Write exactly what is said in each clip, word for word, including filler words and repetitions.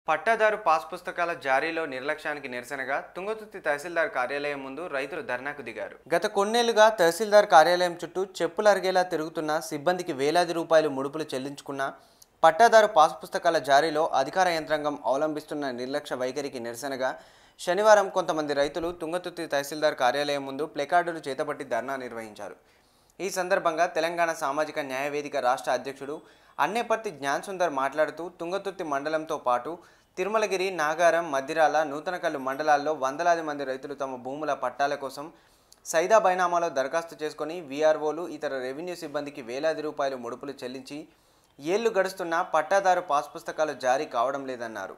పట్టాదారు పాస్ పుస్తకాల జారీలో నిర్లక్ష్యానికి నిరసనగా తుంగతుర్తి తహసీల్దార్ కార్యాలయం ముందు రైతులు ధర్నాకు దిగారు. గత కొన్నేళ్లుగా తహసీల్దార్ కార్యాలయం చుట్టూ చెప్పులు అరిగేలా తిరుగుతున్న సిబ్బందికి వేలాది రూపాయలు ముడుపులు చెల్లించుకున్న పట్టాదారు పాస్ పుస్తకాల జారీలో అధికార యంత్రాంగం అవలంబిస్తున్న నిర్లక్ష్య వైఖరికి నిరసనగా శనివారం కొంతమంది రైతులు తుంగతుర్తి తహసీల్దార్ కార్యాలయం ముందు ప్లెకార్డులు చేతపట్టి ధర్నా నిర్వహించారు. ఈ సందర్భంగా తెలంగాణ సామాజిక న్యాయ వేదిక రాష్ట్ర అధ్యక్షుడు అన్నేపర్తి జ్ఞానసుందర్ మాట్లాడుతూ తుంగతుర్తి మండలంతో పాటు తిరుమలగిరి, నాగారం, మద్దిరాల, నూతనకల్లు మండలాల్లో వందలాది మంది రైతులు తమ భూముల పట్టాల కోసం సైదా బైనామాలో దరఖాస్తు చేసుకుని వీఆర్ఓలు ఇతర రెవెన్యూ సిబ్బందికి వేలాది రూపాయలు ముడుపులు చెల్లించి ఏళ్లు గడుస్తున్నా పట్టాదారు పాస్ పుస్తకాలు జారీ కావడం లేదన్నారు.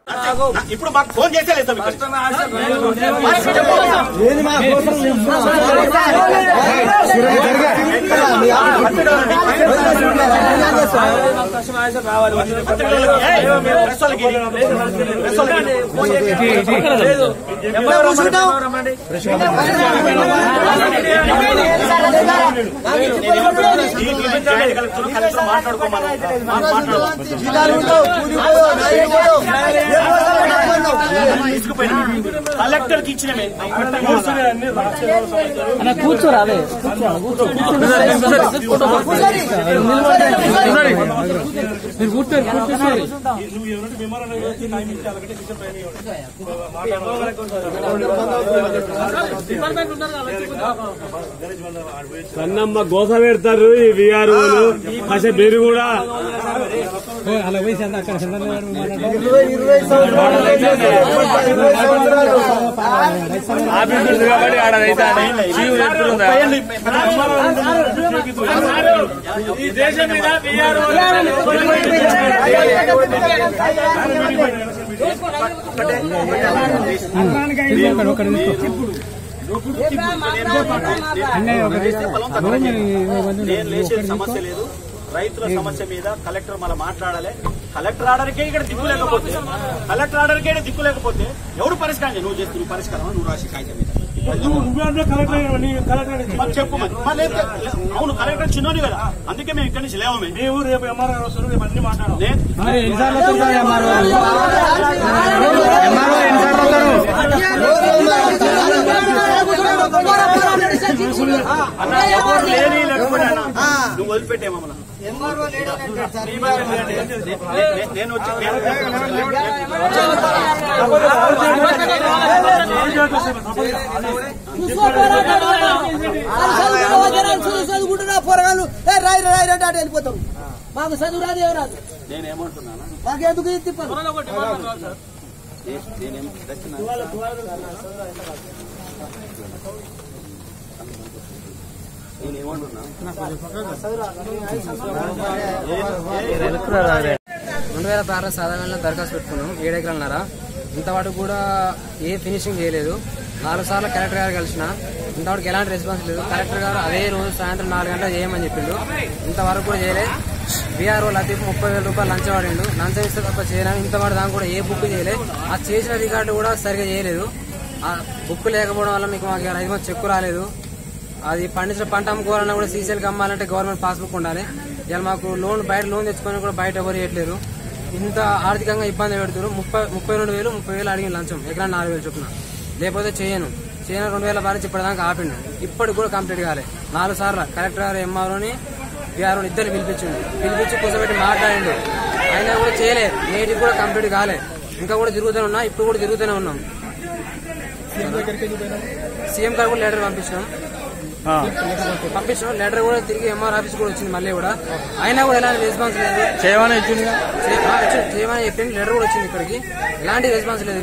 కలెక్టర్ కి ఇచ్చిన కూర్చోరాలే మీరు కూర్చోరు కూర్చోరు కన్నమ్మ గోస పెడతారు ఈ విఆర్ఓలు అసలు మీరు కూడా అలా పోయి అక్కడ ఆఫీసు కాబట్టి ఆడ ఈ దేశం మీద సమస్య లేదు. రైతుల సమస్య మీద కలెక్టర్ మళ్ళీ మాట్లాడాలి. కలెక్టర్ ఆర్డర్కే ఇక్కడ దిక్కు లేకపోతే కలెక్టర్ ఆర్డర్కే దిక్కు లేకపోతే ఎవరు పరిష్కారం నువ్వు చేస్తే నువ్వు పరిష్కారం నువ్వు రాసి కాగితం మీద చెప్పు. అవును, కలెక్టర్ చిన్నోని కదా, అందుకే మేము ఇక్కడి నుంచి లేవమే. మేము రేపు ఎంఆర్ఆర్ వస్తారు, రేపు అన్ని మాట్లాడాలి. లేని లేకపోతే నువ్వు వదిలిపెట్టే మమ్మల్ని. నేను వచ్చి చదువుకుంటున్నా పోరగాళ్ళు రాయి రాయి అంటే అటు వెళ్ళిపోతాం. మాకు చదువు రాదు ఏం రాదు. నేనేమంటున్నాను, మాకు ఎందుకు తిప్పాలి. రెండు వేల పదహారు సాధారణంగా దరఖాస్తు పెట్టుకున్నాం. ఏడు ఎకరాలన్నారా ఇంతవరకు కూడా ఏ ఫినిషింగ్ చేయలేదు. నాలుగు సార్లు కలెక్టర్ గారు కలిసిన ఇంతవరకు ఎలాంటి రెస్పాన్స్ లేదు. కలెక్టర్ గారు అదే రోజు సాయంత్రం నాలుగు గంటలు చేయమని చెప్పిండు, ఇంతవరకు కూడా చేయలేదు. బీఆర్ఓ లతీఫ్ ముప్పై వేల రూపాయలు లంచం వాడిండు, లంచం ఇస్తే తప్ప చేయడానికి ఇంతవరకు దాకా కూడా ఏ బుక్ చేయలేదు. ఆ చేసిన రికార్డు కూడా సరిగా చేయలేదు. ఆ బుక్ లేకపోవడం వల్ల మీకు మాకు ఐదు మంది చెక్కు రాలేదు. అది పండించిన పంట అమ్ముకోవాలన్నా కూడా సీసీఎల్కి అమ్మాలంటే గవర్నమెంట్ పాస్బుక్ ఉండాలి. ఇలా మాకు లోన్ బయట లోన్ తెచ్చుకొని కూడా బయట ఎవరు ఇవ్వట్లేరు. ఇంత ఆర్థికంగా ఇబ్బంది పెడుతున్నారు. ముప్పై ముప్పై రెండు వేలు ముప్పై వేలు అడిగిన లంచం, ఎకరా నాలుగు వేలు చొప్పున. లేకపోతే చేయను చేయను రెండు వేల బారించి ఇప్పటిదాకా ఆపిండు. ఇప్పటికి కూడా కంప్లీట్ కాలే. నాలుగు సార్లు కలెక్టర్ గారు ఎంఆర్ఓని బీఆర్ఓని ఇద్దరు పిలిపించిండు. పిలిపించి కూర్చోబెట్టి మాట్లాడిండు, అయినా కూడా చేయలేదు. నేటికి కూడా కంప్లీట్ కాలే. ఇంకా కూడా తిరుగుతూనే ఉన్నా, ఇప్పుడు కూడా తిరుగుతూనే ఉన్నాం. సీఎం గారు కూడా లెటర్ పంపించినాం పంపించాం లెటర్ కూడా తిరిగి ఎంఆర్ ఆఫీస్ కూడా వచ్చింది. మళ్ళీ కూడా అయినా కూడా ఎలాంటి రెస్పాన్స్ లేదు. చేయమని ఇచ్చింది చేయమని చెప్పింది. లెటర్ కూడా వచ్చింది, ఇక్కడికి ఎలాంటి రెస్పాన్స్ లేదు.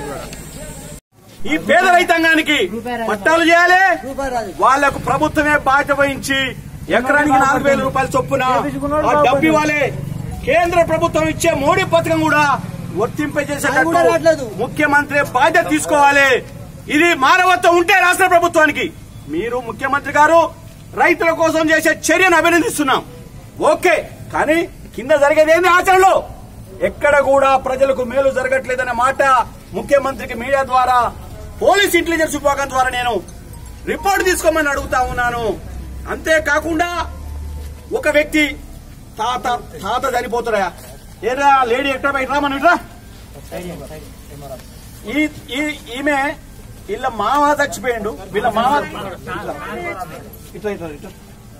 ఈ పేద రైతాంగానికి పట్టాలు చేయాలి. వాళ్లకు ప్రభుత్వమే బాధ్యత వహించి ఎకరానికి నాలుగు వేల రూపాయల చొప్పున ఆ డబ్బు ఇవ్వాలి. కేంద్ర ప్రభుత్వం ఇచ్చే మోడీ పథకం కూడా వర్తింపజేసేటట్టు ముఖ్యమంత్రి బాధ్యత తీసుకోవాలి. ఇది మానవత్వం ఉంటే రాష్ట్ర ప్రభుత్వానికి. మీరు ముఖ్యమంత్రి గారు రైతుల కోసం చేసే చర్యను అభినందిస్తున్నాం, ఓకే. కానీ కింద జరిగేది ఏంది ఆచరణలో? ఎక్కడ కూడా ప్రజలకు మేలు జరగట్లేదనే మాట ముఖ్యమంత్రికి మీడియా ద్వారా, పోలీస్ ఇంటెలిజెన్స్ విభాగం ద్వారా నేను రిపోర్ట్ తీసుకోమని అడుగుతా ఉన్నాను. అంతేకాకుండా ఒక వ్యక్తి తాత తాత చనిపోతారా ఏరా లేడీ ఎక్కడ బయట రా మనం ఇట్రా ఈ ఈ- ఈమె వీళ్ళ మామ చచ్చిపోయిండు, వీళ్ళ మామ ఇట్లా ఇట్లా ఇట్లా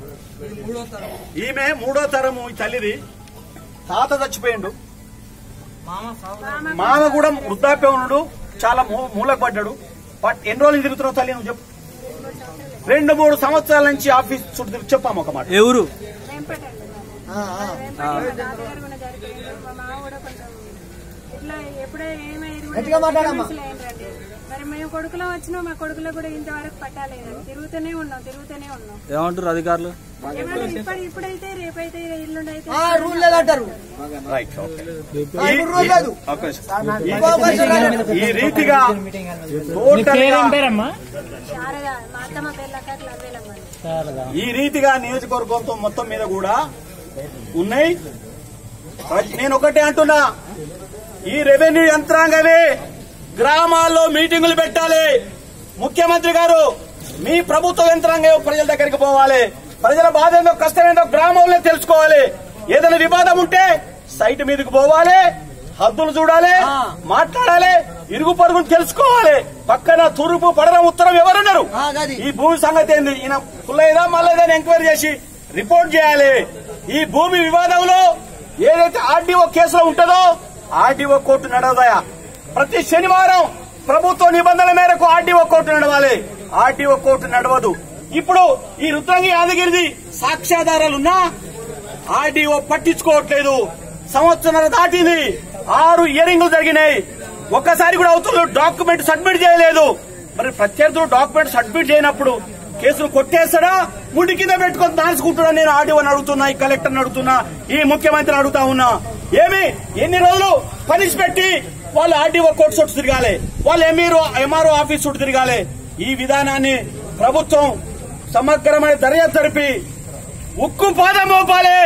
ఈమె మూడో తరము ఈ తల్లిది, తాత చచ్చిపోయిండు, మామ కూడా వృద్ధాప్యం ఉన్నాడు, చాలా మూ- మూలకు పడ్డాడు. బట్ ఎన్ని రోజులు తిరుగుతున్నావు తల్లి నువ్వు చెప్పు. రెండు మూడు సంవత్సరాల నుంచి ఆఫీస్ చుట్టూ తిరిగి చెప్పాము ఒక మాట. ఎవరు గట్టిగా మాట్లాడమ్మా. మరి మేము కొడుకులో వచ్చినా మా కొడుకులో కూడా ఇంతవరకు పట్టాలేదు. తిరుగుతూనే ఉన్నాం తిరుగుతూనే ఉన్నాం. ఏమంటారు అధికారులు? ఏమన్నా ఇప్పుడు ఇప్పుడైతే రేపైతే ఇల్లుండి అయితే ఆ, రూల్ లేదంటారు. Right, okay. ఆ, ఇప్పుడు రూల్ లేదు. ఒక్క నిమిషం. ఈ- ఈ రీతిగా టోటల్గా శారద మా అత్తమ్మ పేర్లక లవ్వేలమ్మ. ఈ రీతిగా నియోజకవర్గంతో మొత్తం మీద కూడా ఉన్నాయి. నేను ఒకటే అంటున్నా, ఈ రెవెన్యూ యంత్రాంగమే గ్రామాల్లో మీటింగులు పెట్టాలి. ముఖ్యమంత్రి గారు మీ ప్రభుత్వ యంత్రాంగం ప్రజల దగ్గరికి పోవాలి, ప్రజల బాధ ఏందో కష్టం ఏందో గ్రామంలో తెలుసుకోవాలి. ఏదైనా వివాదం ఉంటే సైట్ మీదకి పోవాలి, హద్దులు చూడాలి, మాట్లాడాలి, ఇరుగు పరుగును తెలుసుకోవాలి. పక్కన తూర్పు పడన ఉత్తరం ఎవరున్నారు, ఆ, గది. ఈ భూమి సంగతి ఏంది, ఈయన పుల్లైదా మళ్ళా ఎంక్వైరీ చేసి రిపోర్ట్ చేయాలి. ఈ భూమి వివాదంలో ఏదైతే ఆర్డీఓ కేసులో ఉంటుందో ఆర్డీఓ కోర్టు నడవదయా. ప్రతి శనివారం ప్రభుత్వ నిబంధనల మేరకు ఆర్డీఓ కోర్టు నడవాలి, ఆర్డీఓ కోర్టు నడవదు. ఇప్పుడు ఈ రుద్రంగి యాదగిరిది సాక్ష్యాధారాలున్నా ఆర్డీఓ పట్టించుకోవట్లేదు. సంవత్సరం దాటింది, ఆరు ఇయరింగ్లు జరిగినాయి, ఒక్కసారి కూడా అవుతుంది డాక్యుమెంట్ సబ్మిట్ చేయలేదు. మరి ప్రత్యర్థులు డాక్యుమెంట్ సబ్మిట్ చేయనప్పుడు కేసులు కొట్టేస్తాడా, ముడి కింద పెట్టుకొని దాచుకుంటున్నా? నేను ఆర్డీఓని అడుగుతున్నా, ఈ కలెక్టర్ని అడుగుతున్నా, ఈ ముఖ్యమంత్రిని అడుగుతా ఉన్నా. ఏమి ఎన్ని రోజులు పనిష్ పెట్టి వాళ్ళు ఆర్డీఓ కోర్టు చుట్టూ తిరగాలి, వాళ్ళు ఎంఈఓ ఎంఆర్ఓ ఆఫీస్ చుట్టూ తిరగాలి. ఈ విధానాన్ని ప్రభుత్వం సమగ్రమైన దర్యాప్తు జరిపి ఉక్కు పాదం మోపాలి.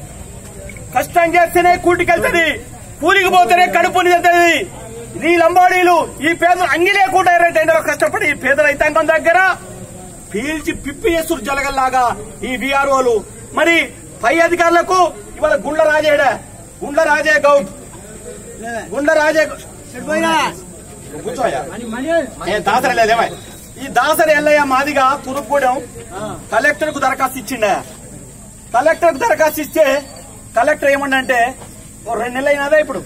కష్టం చేస్తేనే కూటికెళ్తుంది, కూలికి పోతేనే కడుపు నిలుతుంది. ఈ లంబాడీలు ఈ పేదలు అంగి లేకుండా టెండర్ కష్టపడి ఈ పేద రైతాంగం దగ్గర పీల్చి పిప్పి చేస్తురు జలగల్లాగా ఈ వీఆర్ఓలు. మరి పై అధికారులకు ఇవాళ గుండ్ల రాజేడ గుండ్ల రాజే గౌడ్ గుండ్ల రాజే కూర్చోయా దాసరి లేదేమా ఈ దాసరి ఎల్లయ్య మాదిగా తురుపుగూడెం కలెక్టర్ కు దరఖాస్తు ఇచ్చిండ. కలెక్టర్ కు దరఖాస్తు ఇస్తే కలెక్టర్ ఏమన్నంటే ఓ రెండు నెలలు అయినదా ఇప్పుడు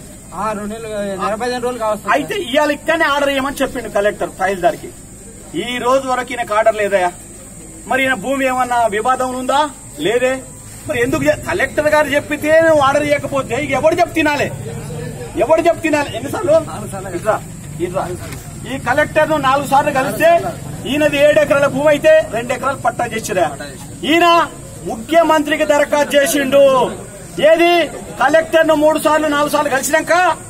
అయితే ఇవాళ ఇక్కడనే ఆర్డర్ చేయమని చెప్పిండు కలెక్టర్ తహసీల్దార్కి. ఈ రోజు వరకు ఈయనకు ఆర్డర్ లేదయా. మరి ఈయన భూమి ఏమన్నా వివాదం ఉందా? లేదే. మరి ఎందుకు కలెక్టర్ గారు చెప్పితే నువ్వు ఆర్డర్ చేయకపోతే ఇక ఎవరు చెప్పు తినాలి, ఎవరు చెప్పు తినాలి? ఎన్నిసార్లు ఇట్రా ఇట్రా ఈ కలెక్టర్ ను నాలుగు సార్లు కలిస్తే ఈయనది ఏడు ఎకరాల భూమి అయితే రెండు ఎకరాలు పట్టా చేసిరా. ఈయన ముఖ్యమంత్రికి దరఖాస్తు చేసిండు. ఏది కలెక్టర్ ను మూడు సార్లు నాలుగు సార్లు కలిసినాక